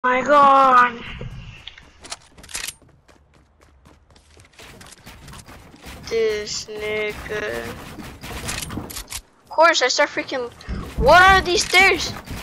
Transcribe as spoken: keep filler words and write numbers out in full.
My god. This nigga. Of course, I start freaking. What are these stairs?